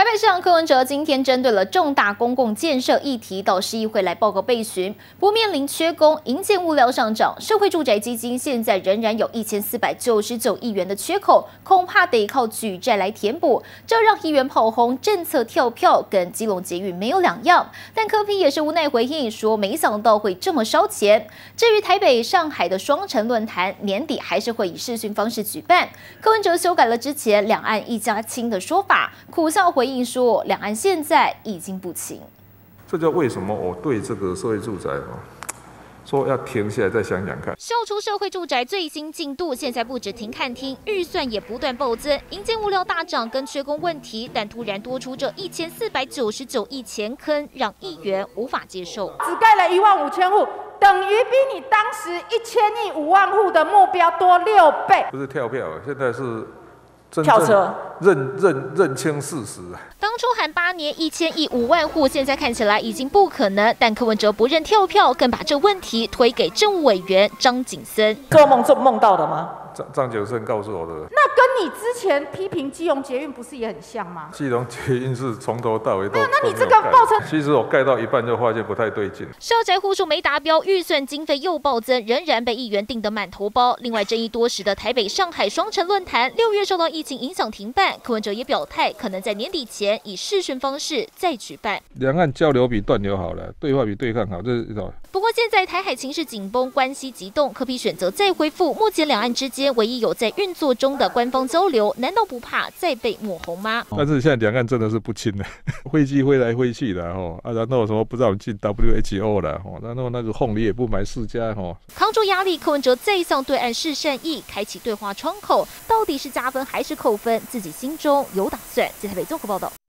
台北市长柯文哲今天针对了重大公共建设议题到市议会来报告备询，不面临缺工、营建物料上涨，社会住宅基金现在仍然有1499亿元的缺口，恐怕得靠举债来填补，这让议员炮轰政策跳票，跟基隆捷运没有两样。但柯 P 也是无奈回应说，没想到会这么烧钱。至于台北、上海的双城论坛，年底还是会以视讯方式举办。柯文哲修改了之前两岸一家亲的说法，苦笑回应说，两岸现在已经不亲。 这就为什么我对这个社会住宅说要停下来再想想看。 秀出社会住宅最新进度，现在不止停看厅，预算也不断暴增，营建物料大涨跟缺工问题，但突然多出这1499亿钱坑，让议员无法接受。 只盖了15000户。等于比你当时1000亿5万户的目标多6倍。 不是跳票，现在是真跳车， 认清事实。 当初喊8年1000亿5万户，现在看起来已经不可能。但柯文哲不认跳票，更把这问题推给政务委员张景森。 做梦到的吗？ 张景森告诉我的。 那跟你之前批评基隆捷运不是也很像吗？ 基隆捷运是从头到尾都。 那你这个报成， 其实我盖到一半就发现不太对劲。 社宅户数没达标，预算经费又暴增，仍然被议员定得满头包。另外，争议多时的台北、上海双城论坛，6月受到疫情影响停办。柯文哲也表态，可能在年底前以视讯方式再举办。 两岸交流比断流好了，对话比对抗好，这是一种。 不过现在台海情势紧绷，关系急动，柯 P 选择再恢复目前两岸之间唯一有在运作中的官方交流，难道不怕再被抹红吗？ 但是现在两岸真的是不亲了，飞机飞来飞去的然后什么不让进 WHO 了然后那个凤梨也不买4家扛住压力，柯文哲再向对岸示善意，开启对话窗口，到底是加分还是扣分？自己心中有打算。在台北综合报道。